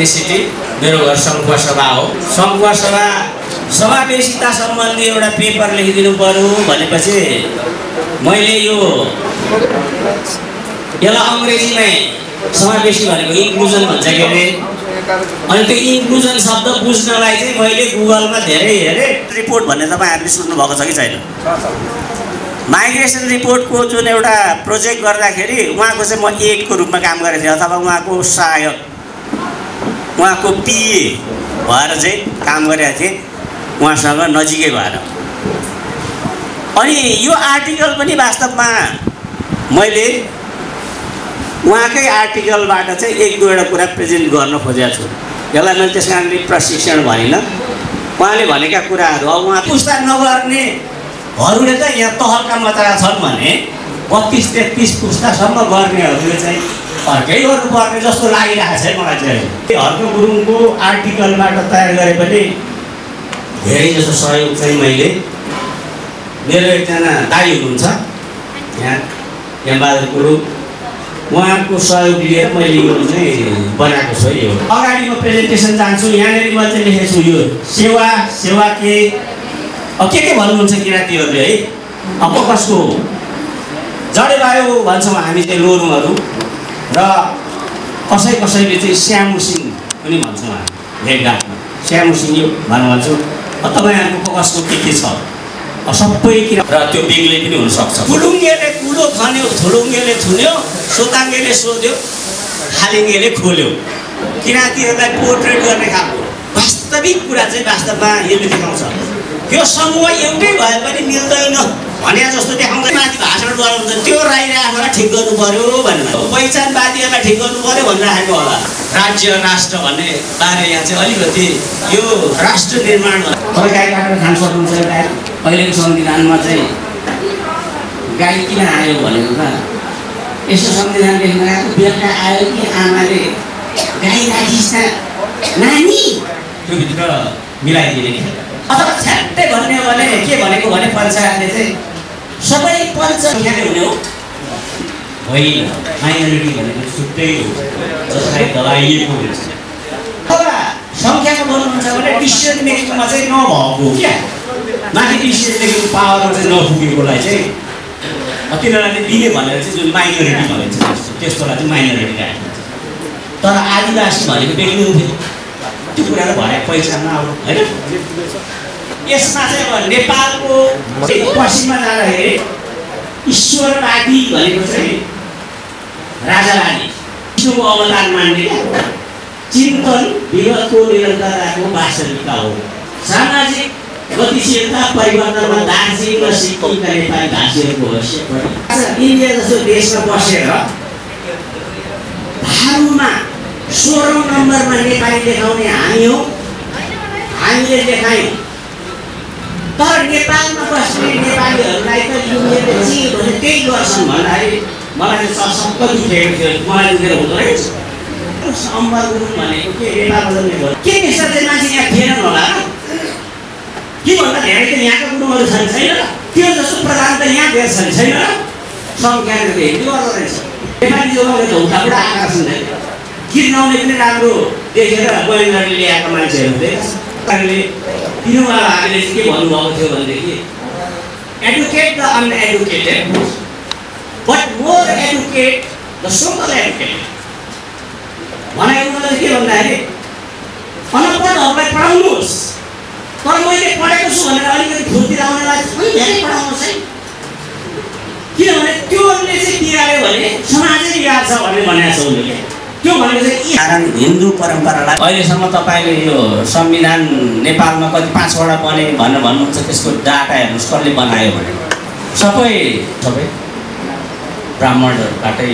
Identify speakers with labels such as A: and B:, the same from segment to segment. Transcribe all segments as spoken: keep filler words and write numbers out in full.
A: Publicity मेरो घर सङ्खुवा सभा हो। सङ्खुवा सभा समावेशिता सम्बन्धी एउटा पेपर लेखिदिनु पर्यो भनेपछि मैले यो यसलाई अङ्ग्रेजीमै समावेशी भनेको इन्क्लुजन भन्छ के अरे। अनि त्यो इन्क्लुजन शब्द बुझ्नलाई चाहिँ मैले गुगलमा धेरै हेरेँ। रिपोर्ट भन्ने तपाईँहरूले सुन्नुभएको छ कि छैन? माइग्रेसन रिपोर्टको जुन एउटा प्रोजेक्ट गर्दाखेरि उहाँको चाहिँ म एडको रूपमा काम गरेको थिएँ अथवा उहाँको सहायक उहाँको पिए भएर चाहिँ काम गरेको थिएँ उहाँसँग नजिकै भएर। अनि यो आर्टिकल पनि वास्तवमा मैले उहाँकै आर्टिकलबाट चाहिँ एक दुईवटा कुरा प्रेजेन्ट गर्न खोजेको छु। यसलाई मैले त्यस कारणले प्रशिक्षण भनिनँ। उहाँले भनेका कुराहरू अब उहाँ पुस्ता नगर्नेहरूले चाहिँ यहाँ तहल्का मचरा छन् भने बत्तिस तेत्तिस पुस्तासम्म गर्नेहरूले चाहिँ अर्कै गर्नुपर्ने जस्तो लागिरहेको छ मलाई चाहिँ। हर्क गुरुङको आर्टिकलबाट तयार गरे पनि धेरै जसो सहयोग चाहिँ मैले मेरो एकजना दाइ हुनुहुन्छ यहाँ हेमबहादुर गुरुङ उहाँको सहयोग लिएर मैले यो चाहिँ बनाएको छु। यो अगाडि म प्रेजेन्टेसन जान्छु। यहाँनिर मैले चाहिँ लेखेको छु यो सेवा सेवा के अब के के भन्नुहुन्छ किराँतीहरूले है। अब कसको जडेवायो भन्छौँ हामी चाहिँ लोरुङहरू र कसै कसैले चाहिँ स्यामुसिङ पनि भन्छौँ हामी भेटघाटमा स्यामुसिङ यो भन्नु भन्छु। तपाईँहरूको कसको के के छ सबै किन र त्यो बिग्ले पनि हुनसक्छ। कुलुङ्गेले कुलो खन्यो थुलुङ्गेले थुन्यो सोताङ्गेले सोध्यो खालिङ्गेले खोल्यो। किराँतीहरूलाई पोर्ट्रेट गर्ने खालको वास्तविक कुरा चाहिँ वास्तवमा यसले देखाउँछ। त्यो समूह एउटै भए पनि मिल्दैन भने जस्तो देखाउँछ। माथि भाषण गराउँछ त्यो राईराजलाई ठिक गर्नु पर्यो भनेर पहिचानवादीहरूलाई ठिक गर्नु पर्यो भनेर राखेको होला। राज्य राष्ट्र भन्ने बारे यहाँ चाहिँ अलिकति यो राष्ट्र निर्माण गाई काटेर खान सक्नुहुन्छ। एउटा अहिलेको संविधानमा चाहिँ गाई किन आयो भनेको त यसो संविधान लेख्न आएको बेलुका आयो कि आमाले गाई राखिस् त नानी त्योभित्र मिलाइदिने नि। अथवा छ्याट्टै भन्ने भने के भनेको भने पञ्चायतले चाहिँ सबै पञ्चसङ्ख्याले हुने हो होइन। माइनोरिटी भनेको छुट्टै हो जसलाई दबाइएको हुन्छ। अथवा सङ्ख्यामा बोल्नुहुन्छ भने डिसिसन मेकिङमा चाहिँ नभएको क्या माथि डिसिसन मेकिङ पावरमा चाहिँ नपुगेकोलाई चाहिँ तिनीहरूले दिने भनेर चाहिँ जुन माइनोरिटी भनिन्छ त्यस्तोलाई चाहिँ माइनोरिटी राखिन्छ। तर आदिवासी भनेको बेग्लै थियो त्यो कुरालाई भरे पहिचानमा आउनु होइन। यसमा चाहिँ अब नेपालको पश्चिममा जाँदाखेरि ईश्वरवादी भनेको चाहिँ राजावादी विष्णुको अवतार मान्ने चिन्तन विगतको निरन्तरताको वास्तविकता हो। सामाजिक गतिशीलता परिवर्तनमा दार्जिलिङ र सिक्किमका नेपाली भाषीहरूको हैसियत पनि इन्डिया जस्तो देशमा बसेर भारूमा सोह्रौँ नम्बरमा नेपाली देखाउने हामी हौँ। हामीले देखायौँ तर नेपालमा बस्ने नेपालीहरूलाई त युनियनले जे भने त्यही गर्छन् भन्दाखेरि मलाई चाहिँ सशक्त दुखेको थियो। मलाई दुखेर हुँदो रहेछ। अम्बर गुरुङ भनेको के नेपालमा जन्मेको हो के यस्ता चाहिँ मान्छे यहाँ थिएनन् होला र के भन्दा धेरै त यहाँका गुरुङहरू छन् छैन त्यो जस्तो प्रधान त यहाँ धेर छन् छैन र सङ्ख्याले त्यो गर्दो रहेछ। नेपाली जोगाउने त हुँदाबाट आएका छन् गीत गाउने पनि राम्रो देखेर गोविन्दले ल्याएका मान्छेहरू थिए। तिनीहरूले चाहिँ के भन्नुभएको थियो भनेदेखि educate the uneducated but more educate the so called educated भनेको मतलब के भन्दाखेरि अनपढहरूलाई पढाउनुहोस् तर मैले पढेको छु भनेर अलिकति फुर्ती आउनेलाई धेरै पढाउनुहोस् है। किनभने त्योले चाहिँ बिगाड्यो भने समाजै बिगार्छ भन्ने भनेको छ उनीहरूले। त्यो भनेको चाहिँ कारण हिन्दू परम्परालाई अहिलेसम्म तपाईँले यो संविधान नेपालमा कति पाँचवटा बने भनेर भन्नुहुन्छ त्यसको डाटा हेर्नुहोस् कसले बनायो भने सबै सबै ब्राह्मणहरूबाटै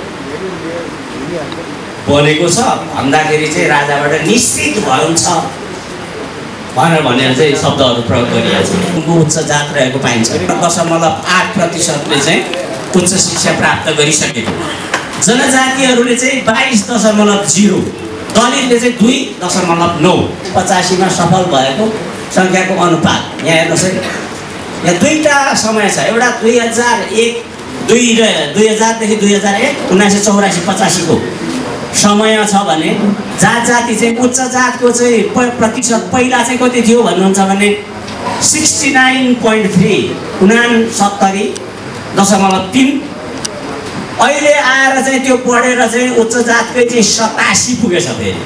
A: बनेको छ भन्दाखेरि चाहिँ राजाबाट निश्चित भन्छ भनेर भनेर चाहिँ शब्दहरू प्रयोग गरिएको छ। उच्च जात रहेको पाइन्छ। दशमलव आठ प्रतिशतले चाहिँ उच्च शिक्षा प्राप्त गरिसकेको जनजातिहरूले चाहिँ बाइस दशमलव जिरो दलितले चाहिँ दुई दशमलव नौ पचासीमा सफल भएको सङ्ख्याको अनुपात यहाँ हेर्नुहोस् है। यहाँ दुईवटा समय छ। एउटा दुई हजार एक दुई र दुई हजारदेखि दुई हजार एक उन्नाइस सय चौरासी पचासीको समय छ भने जात जाति चाहिँ उच्च जातको चाहिँ प्रतिशत पहिला चाहिँ कति थियो भन्नुहुन्छ भने सिक्सटी नाइन पोइन्ट थ्री उनासत्तरी दशमलव तिन अहिले आएर चाहिँ त्यो बढेर चाहिँ उच्च जातकै चाहिँ सतासी पुगेछ फेरि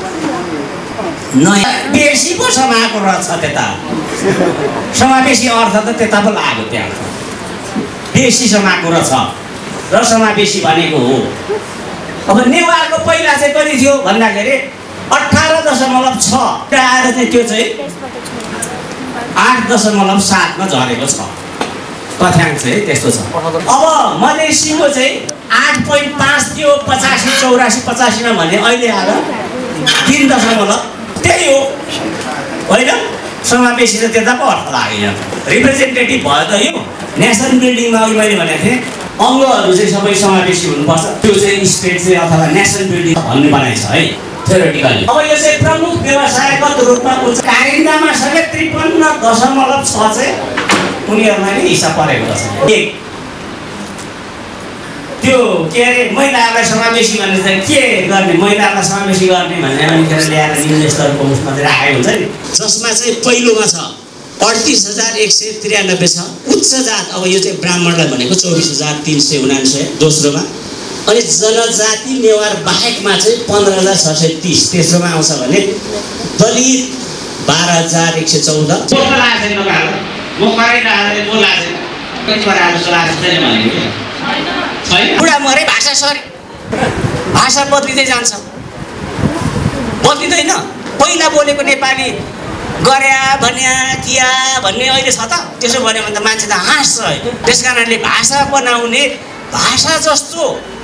A: नयाँ बेसी पो समाएको रहेछ त्यता समावेशी अर्थ त त्यता पो लाग्यो त्यहाँ बेसी समाएको रहेछ र समावेशी भनेको हो। अब नेवारको पहिला चाहिँ कति थियो भन्दाखेरि अठार दशमलव छ आएर चाहिँ त्यो चाहिँ आठ दशमलव सातमा झरेको छ तथ्याङ्क चाहिँ त्यस्तो छ। अब मधेसीको चाहिँ आठ पोइन्ट पाँच थियो पचासी चौरासी पचासीमा भने अहिले आएर तिन दशमलव त्यही हो होइन समावेशी त त्यता पो अर्थ लाग्यो यहाँ रिप्रेजेन्टेटिभ भयो त यो नेसनल बिल्डिङमा अघि मैले भनेको थिएँ अङ्गहरू चाहिँ सबै समावेशी हुनुपर्छ त्यो चाहिँ स्टेट चाहिँ अथवा नेसनल बिल्डिङ भन्ने बनाइछ है थ्योरेटिकली। अब यो चाहिँ प्रमुख व्यवसायगत रूपमा कारिन्दामा सबै त्रिपन्न दशमलव छ चाहिँ उनीहरूलाई नै हिसाब परेको रहेछ। एक त्यो के अरे महिलाहरूलाई समावेशी भनेर चाहिँ के गर्ने महिलाहरूलाई समावेशी गर्ने भनेर अनिखेर ल्याएर निम्न स्तरको उसमा चाहिँ राखेको हुन्छ नि जसमा चाहिँ पहिलोमा छ अडतिस हजार एक सय त्रियानब्बे छ उच्च जात। अब यो चाहिँ ब्राह्मणलाई भनेको चौबिस हजार तिन सय उनान्सय दोस्रोमा अनि जनजाति नेवार बाहेकमा चाहिँ पन्ध्र हजार छ सय तिस तेस्रोमा आउँछ भने दलित बाह्र हजार एक सय चौध बुढा मरे भाषा सरे भाषा बदलिँदै जान्छ बदलिँदैन। पहिला बोलेको नेपाली गर्या भन्या किया भन्ने अहिले छ त त्यसो भन्यो भने त मान्छे त हाँस्छ त्यस कारणले भाषा बनाउने भाषा जस्तो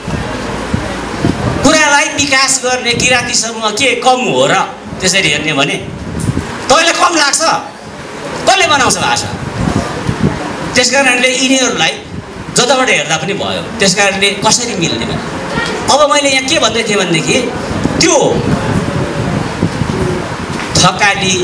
A: कुरालाई विकास गर्ने किराँती समूह के कम हो र त्यसरी हेर्ने भने तैँलाई कम लाग्छ कसले बनाउँछ भाषा त्यस कारणले यिनीहरूलाई जताबाट हेर्दा पनि भयो त्यस कारणले कसरी मिल्ने भने अब मैले यहाँ के भन्दै थिएँ भनेदेखि त्यो थकाली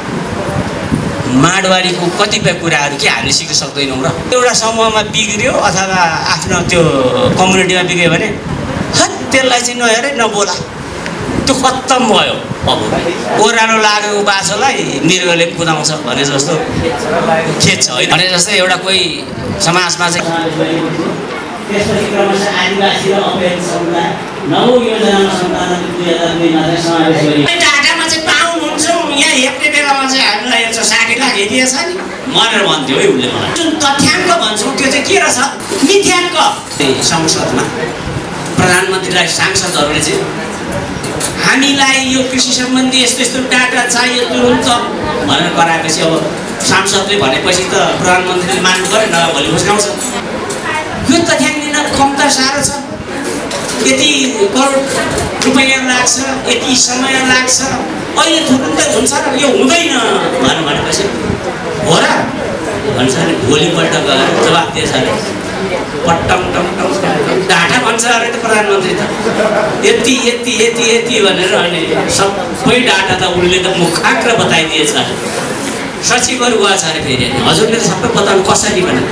A: माडवाडीको कतिपय कुराहरू के हामीले सिक्न सक्दैनौँ र एउटा समूहमा बिग्रियो अथवा आफ्नो त्यो कम्युनिटीमा बिग्रियो भने हत त्यसलाई चाहिँ नहेरे नबोला त्यो खत्तम भयो। अब ओह्रालो लागेको बाछोलाई मृगले कुदाउँछ भने जस्तो खेत छ है भने जस्तै एउटा कोही समाजमा चाहिँ त्यसपछि क्रमशः आदिवासी र अपेक्षित समुदाय नौ योजनामा सन्तान दुई हजार दुईमा चाहिँ समावेश गरियो। डाटामा चाहिँ पाउनुहुन्छ यहाँ हेप्ने बेलामा चाहिँ हामीलाई एक सय साठी लाख हेरिएछ नि भनेर भन्थ्यो है उसले मलाई जुन तथ्याङ्क भन्छौँ त्यो चाहिँ के रहेछ मिथ्याङ्क। संसदमा प्रधानमन्त्रीलाई सांसदहरूले चाहिँ हामीलाई यो कृषि सम्बन्धी यस्तो यस्तो डाटा चाहियो तुरुन्त भनेर गराएपछि अब सांसदले भनेपछि त प्रधानमन्त्रीले मान्नु पऱ्यो न भोलि बुझाउँछ यो तथ्याङ्क दिन कम त साह्रो छ यति करोड रुपियाँ लाग्छ यति समय लाग्छ अहिले तुरुन्तै हुन्छ र यो हुँदैन भनेर भनेपछि हो र भन्छ अरे भोलिपल्ट गएर जवाब दिएछ अरे पट्टम टम टम डाटा भन्छ अरे त प्रधानमन्त्री त यति यति यति यति भनेर अनि सबै डाटा त उसले त मुखाग्र बताइदिएछ अरे सचिवहरू गएछ अरे फेरि हजुरले त सबै बताउनु कसरी भने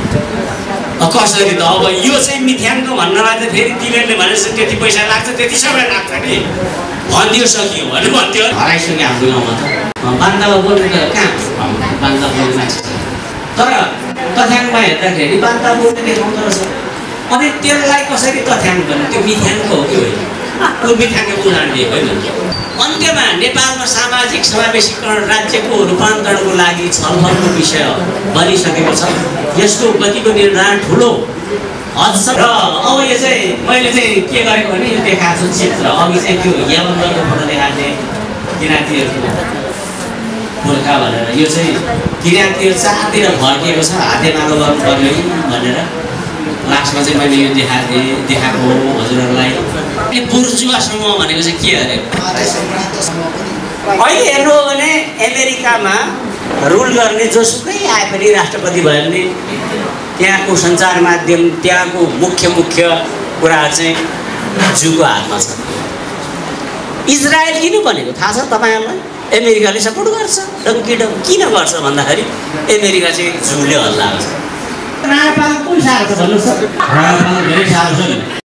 A: कसरी त अब यो चाहिँ मिथ्याङ्क भन्नलाई त फेरि तिनीहरूले भनेपछि त्यति पैसा लाग्छ त्यति समय लाग्छ नि भनिदियो सकियो भने भन्थ्यो हराइसक्यो हाम्रो गाउँमा त बान्दामा बोल्ने त कहाँ बान्दा बोल्ने मान्छे तर तथ्याङ्कमा हेर्दाखेरि बान्दा बोल्ने देखाउँदो रहेछ। अनि त्यसलाई कसरी तथ्याङ्क भन्ने त्यो मिथ्याङ्क हो कि होइन त्यो मिथ्याङ्क उदाहरण दिएको होइन। अन्त्यमा नेपालमा सामाजिक समावेशीकरण राज्यको रूपान्तरणको लागि छलफलको विषय बनिसकेको छ यसको गतिको निर्धारण ठुलो हद र अब यो चाहिँ मैले चाहिँ के गरेको भने यो देखाएको छु चित्र अघि चाहिँ त्यो यामन्दको फोटो देखाएको थिएँ किराँतीहरूको गोर्खा भनेर यो चाहिँ किराँतीहरू चारतिर फर्किएको छ हातेमालो गर्नुपर्ने भनेर लास्टमा चाहिँ मैले यो देखाएको थिएँ देखाएको हो हजुरहरूलाई। बुर्जुवा समूह भनेको चाहिँ के अरे अहिले हेर्नु हो भने अमेरिकामा रुल गर्ने जोसुकै आए पनि राष्ट्रपति भयो भने त्यहाँको सञ्चार माध्यम त्यहाँको मुख्य मुख्य कुराहरू चाहिँ जुको हातमा छ। इजरायल किन भनेको थाहा छ तपाईँहरूलाई अमेरिकाले सपोर्ट गर्छ डङ्किडम किन गर्छ भन्दाखेरि अमेरिका चाहिँ जुले हल्ला गर्छ। राणापाल कुन साह्रो छ भन्नुहोस् त राणापाल धेरै साह्रो छ नि।